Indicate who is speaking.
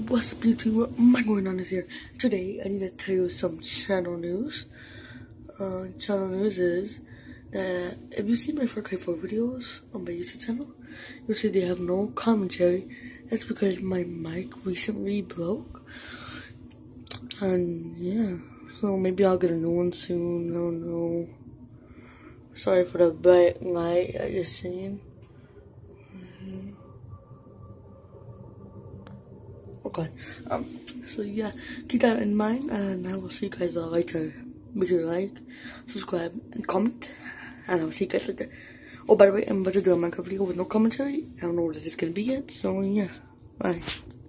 Speaker 1: What's up YouTube, Michael is here. Today I need to tell you some channel news. Channel news is that if you see my 4K4 videos on my YouTube channel, you'll see they have no commentary. That's because my mic recently broke. And yeah, so maybe I'll get a new one soon, I don't know. Sorry for the bright light I just seen. Okay, so yeah, keep that in mind, and I will see you guys later. Make sure to like, subscribe, and comment, and I will see you guys later. Oh, by the way, I'm about to do a Minecraft video with no commentary. I don't know what it is gonna be yet, so yeah, bye.